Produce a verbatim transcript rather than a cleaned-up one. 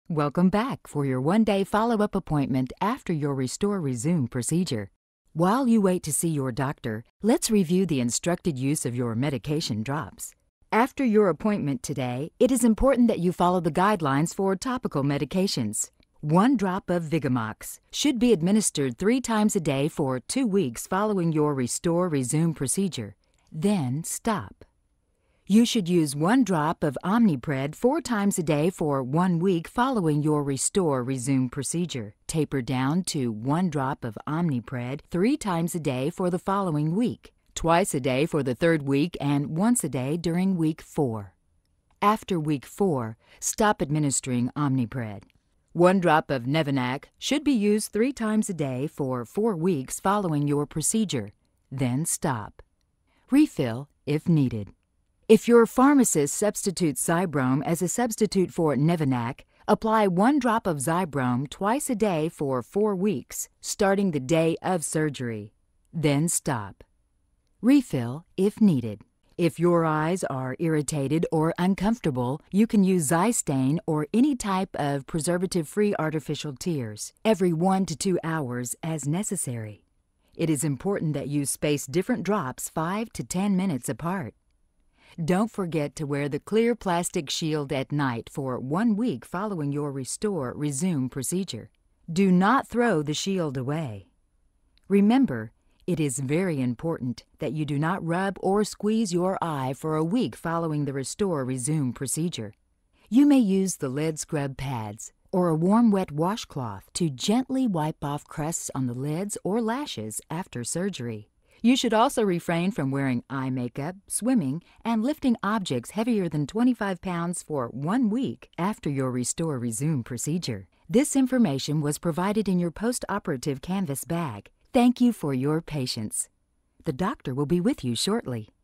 Welcome back for your one-day follow-up appointment after your Restore Resume procedure. While you wait to see your doctor, let's review the instructed use of your medication drops. After your appointment today, it is important that you follow the guidelines for topical medications. One drop of Vigamox should be administered three times a day for two weeks following your Restore Resume procedure. Then stop. You should use one drop of Omnipred four times a day for one week following your Restore Resume procedure. Taper down to one drop of Omnipred three times a day for the following week, twice a day for the third week, and once a day during week four. After week four, stop administering Omnipred. One drop of Nevanac should be used three times a day for four weeks following your procedure. Then stop. Refill if needed. If your pharmacist substitutes Zybrome as a substitute for Nevanac, apply one drop of Zybrome twice a day for four weeks, starting the day of surgery. Then stop. Refill if needed. If your eyes are irritated or uncomfortable, you can use Zystain or any type of preservative-free artificial tears every one to two hours as necessary. It is important that you space different drops five to ten minutes apart. Don't forget to wear the clear plastic shield at night for one week following your Restore Resume procedure. Do not throw the shield away. Remember, it is very important that you do not rub or squeeze your eye for a week following the Restore Resume procedure. You may use the lid scrub pads or a warm wet washcloth to gently wipe off crusts on the lids or lashes after surgery. You should also refrain from wearing eye makeup, swimming, and lifting objects heavier than twenty-five pounds for one week after your Restore Resume procedure. This information was provided in your post-operative canvas bag. Thank you for your patience. The doctor will be with you shortly.